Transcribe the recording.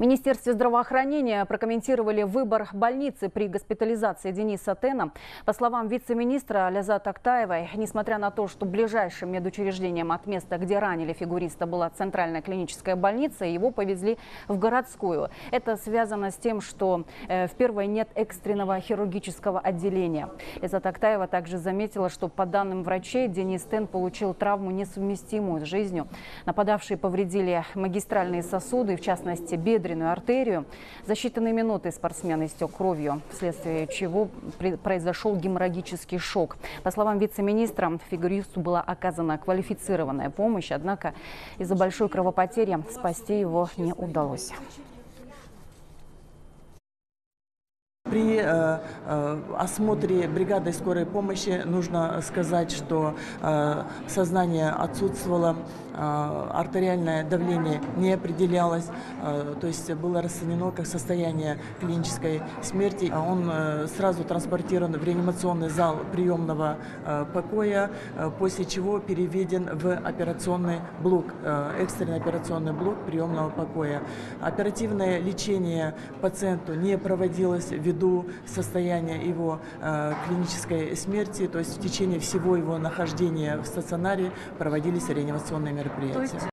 В Министерстве здравоохранения прокомментировали выбор больницы при госпитализации Дениса Тена. По словам вице-министра Ляззат Актаевой, несмотря на то, что ближайшим медучреждением от места, где ранили фигуриста, была центральная клиническая больница, его повезли в городскую. Это связано с тем, что в первой нет экстренного хирургического отделения. Ляззат Актаева также заметила, что по данным врачей Денис Тен получил травму, несовместимую с жизнью. Нападавшие повредили магистральные сосуды, в частности бедренную артерию. За считанные минуты спортсмен истек кровью, вследствие чего произошел геморрагический шок. По словам вице-министра, фигуристу была оказана квалифицированная помощь, однако из-за большой кровопотери спасти его не удалось. При осмотре бригады скорой помощи нужно сказать, что сознание отсутствовало, артериальное давление не определялось, то есть было расценено как состояние клинической смерти. Он сразу транспортирован в реанимационный зал приемного покоя, после чего переведен в операционный блок, экстренный операционный блок приемного покоя. Оперативное лечение пациенту не проводилось ввиду состояния его клинической смерти, то есть в течение всего его нахождения в стационаре проводились реанимационные мероприятия.